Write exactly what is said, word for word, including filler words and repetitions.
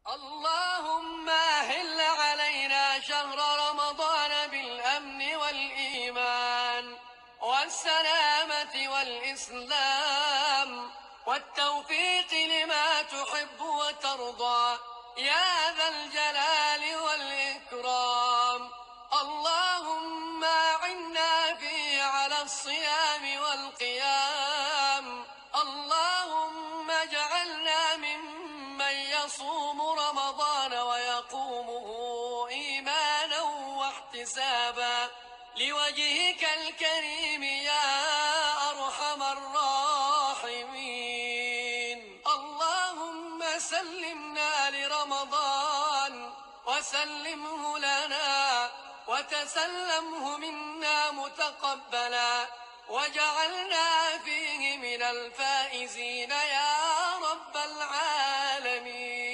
اللهم أهل علينا شهر رمضان بالأمن والإيمان والسلامة والإسلام والتوفيق لما تحب وترضى يا ذا الجلال والإكرام. اللهم أعنا فيه على الصيام والقيام. اللهم اجعلنا ممن يصوم رمضان ويقومه إيمانا واحتسابا لوجهك الكريم يا أرحم الراحمين. اللهم سلمنا لرمضان وسلمه لنا وتسلمه منا متقبلا وجعلنا فيه من الفائزين يا رب العالمين.